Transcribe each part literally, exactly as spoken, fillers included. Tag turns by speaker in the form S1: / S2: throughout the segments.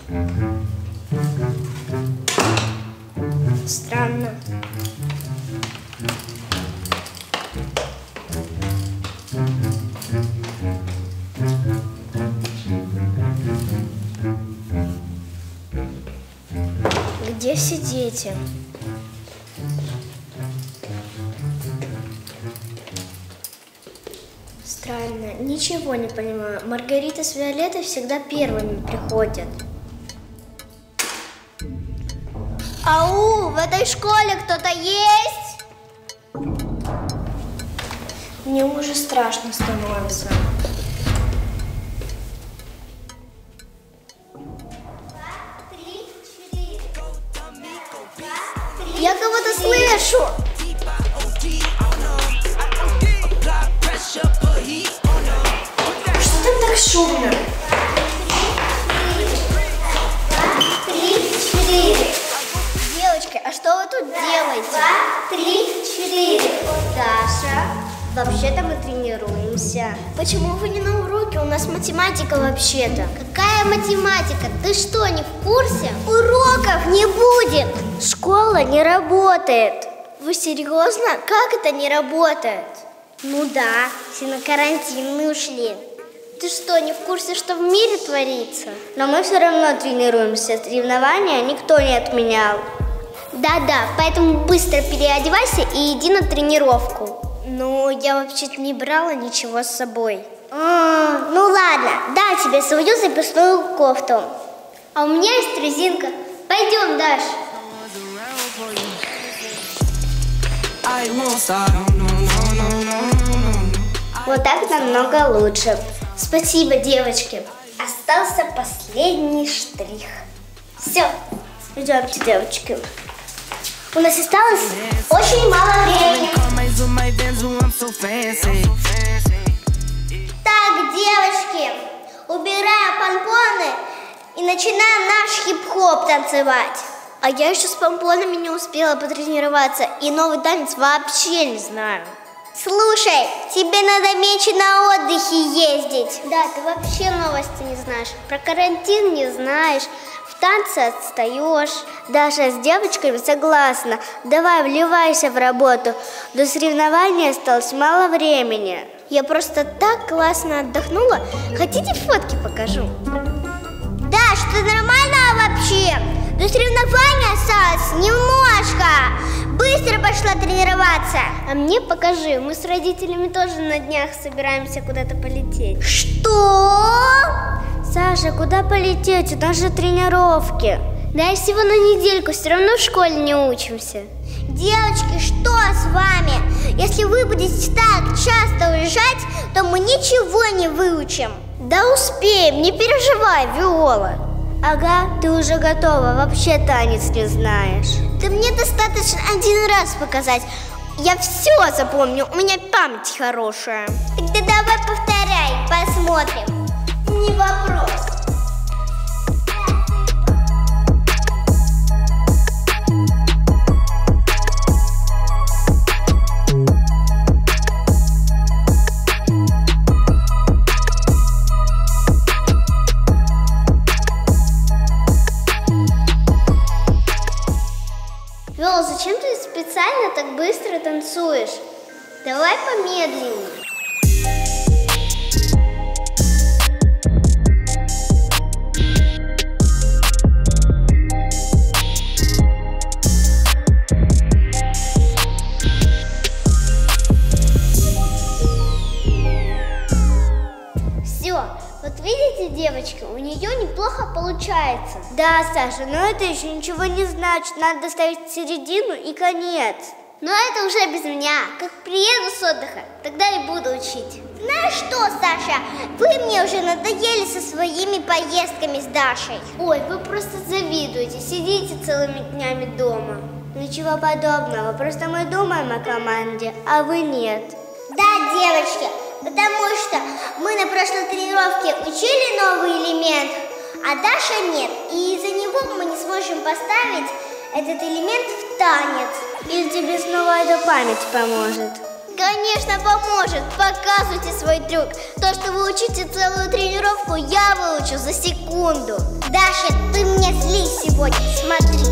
S1: Странно. Где все дети? Странно, ничего не понимаю. Маргарита с Виолеттой всегда первыми приходят. Ау, в этой школе кто-то есть? Мне уже страшно становится. Я кого-то слышу. Что там так шумно? Три, четыре. Девочки, а что вы тут делаете? Два, три, четыре. Даша, вообще-то мы тренируемся. Почему вы не на уроке? У нас математика вообще-то. Какая математика? Ты что, не в курсе? Уроков не будет. Школа не работает. Вы серьезно? Как это не работает? Ну да, все на карантин мы ушли. Ты что, не в курсе, что в мире творится? Но мы все равно тренируемся. Соревнования никто не отменял. Да-да, поэтому быстро переодевайся и иди на тренировку. Ну, я вообще-то не брала ничего с собой. А, ну ладно, дай тебе свою запасную кофту. А у меня есть резинка. Пойдем, Даш. Вот так намного лучше. Спасибо, девочки. Остался последний штрих. Все, идемте, девочки. У нас осталось очень мало времени. Так, девочки, убираем помпоны и начинаем наш хип-хоп танцевать. А я еще с помпонами не успела потренироваться и новый танец вообще не знаю. Слушай, тебе надо меньше на отдыхе ездить. Да, ты вообще новости не знаешь, про карантин не знаешь, в танце отстаешь. Даша, с девочками согласна, давай вливайся в работу. До соревнования осталось мало времени. Я просто так классно отдохнула, хотите фотки покажу? Даш, ты нормально вообще? До соревнования осталось немножко. Быстро пошла тренироваться. А мне покажи, мы с родителями тоже на днях собираемся куда-то полететь. Что? Саша, куда полететь? У нас же тренировки. Да и всего на недельку, все равно в школе не учимся. Девочки, что с вами? Если вы будете так часто уезжать, то мы ничего не выучим. Да успеем, не переживай, Виола. Ага, ты уже готова, вообще танец не знаешь. Да мне достаточно один раз показать. Я все запомню, у меня память хорошая. Тогда давай повторяй, посмотрим. Не вопрос. Виола, зачем ты специально так быстро танцуешь? Давай помедленнее. Вот видите, девочки, у нее неплохо получается. Да, Саша, но это еще ничего не значит. Надо ставить середину и конец. Но это уже без меня. Как приеду с отдыха, тогда и буду учить. Знаешь что, Саша, вы мне уже надоели со своими поездками с Дашей. Ой, вы просто завидуете, сидите целыми днями дома. Ничего подобного, просто мы думаем о команде, а вы нет. Да, девочки. Потому что мы на прошлой тренировке учили новый элемент, а Даша нет. И из-за него мы не сможем поставить этот элемент в танец. Или тебе снова эта память поможет? Конечно, поможет. Показывайте свой трюк. То, что вы учите целую тренировку, я выучу за секунду. Даша, ты мне злись сегодня, смотри.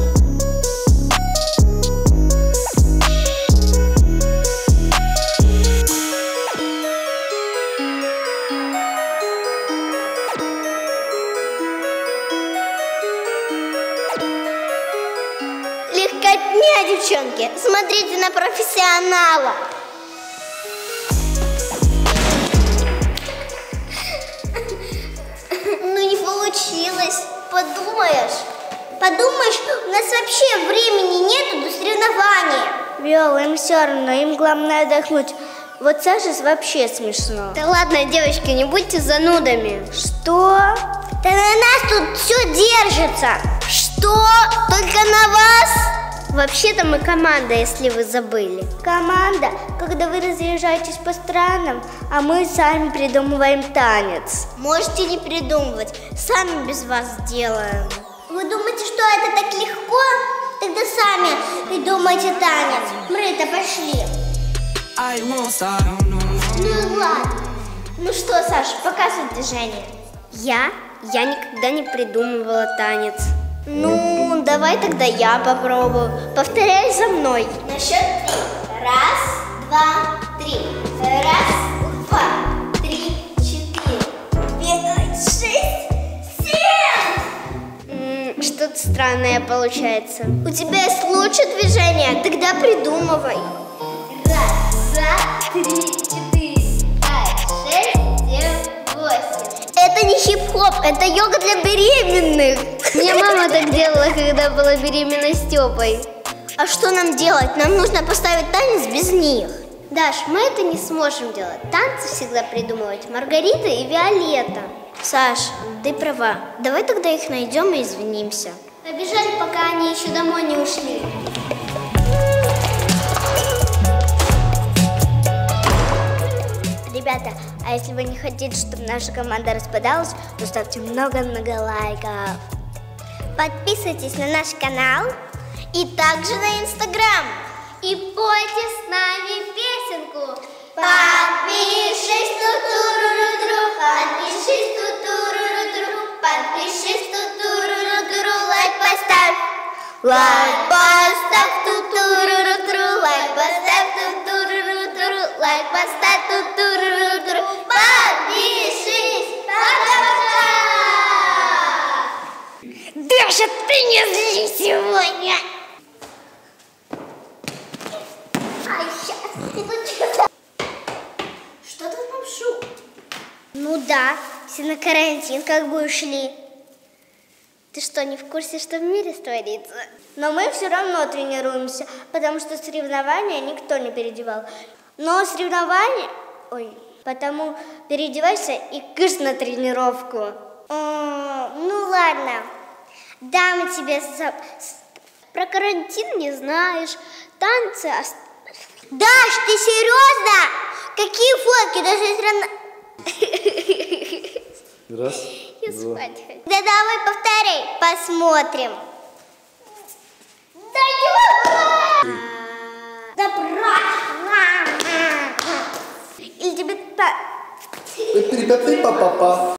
S1: Легкотня, девчонки. Смотрите на профессионала. Ну не получилось. Подумаешь. Подумаешь, у нас вообще времени нету до соревнования.
S2: Виола, им все равно, им главное отдохнуть. Вот Саше вообще смешно.
S1: Да ладно, девочки, не будьте занудами.
S2: Что?
S1: Да на нас тут все держится. Что? Только на вас? Вообще-то мы команда, если вы забыли.
S2: Команда, когда вы разъезжаетесь по странам, а мы сами придумываем танец.
S1: Можете не придумывать, сами без вас делаем. Вы думаете, что это так легко? Тогда сами придумайте танец. Мы-то пошли. Ну и ладно. Ну что, Саша, показывай движение.
S2: Я? Я никогда не придумывала танец.
S1: Ну, давай тогда я попробую. Повторяй за мной. На счет три. Раз, два, три. Раз, два, три, четыре, пять, шесть, семь.
S2: Что-то странное получается.
S1: У тебя есть лучше движения? Тогда придумывай. Раз, два, три, четыре, пять, шесть, семь, восемь. Это не хип-хоп, это йога для беременных.
S2: Мне мама так делала, когда была беременна Степой.
S1: А что нам делать? Нам нужно поставить танец без них. Даш, мы это не сможем делать. Танцы всегда придумывать Маргарита и Виолетта. Саш, ты права. Давай тогда их найдем и извинимся. Побежали, пока они еще домой не ушли.
S2: Ребята, а если вы не хотите, чтобы наша команда распадалась, то ставьте много-много лайков.
S1: Подписывайтесь на наш канал и также на Инстаграм. И пойте с нами песенку. Подпишись, ту-туру-ру-туру, подпишись, ту-туру-ру-туру, подпишись, ту-туру-ру-туру, лайк поставь. Лайк поставь, ту-туру-ру-туру, лайк поставь, ту-туру-ру-туру, лайк поставь, ту-туру-ру-туру, подпишись. Пока-пока!
S2: Даша, ты не зли сегодня!
S1: Ай, сейчас. Что тут там шум?
S2: Ну да, все на карантин как бы ушли. Ты что, не в курсе, что в мире творится? Но мы все равно тренируемся, потому что соревнования никто не переодевал. Но соревнования... Ой, потому переодевайся и кыш на тренировку.
S1: О, ну ладно. Дам тебе... За... Про карантин не знаешь. Танцы... Даш, ты серьезно? Какие фотки? Даже если...
S3: Раз,
S1: Я
S3: два.
S1: спать хочу. Да давай повторяй, посмотрим. Да не Да брат!
S2: Или тебе так...
S3: Три-пя-три-па-па-па.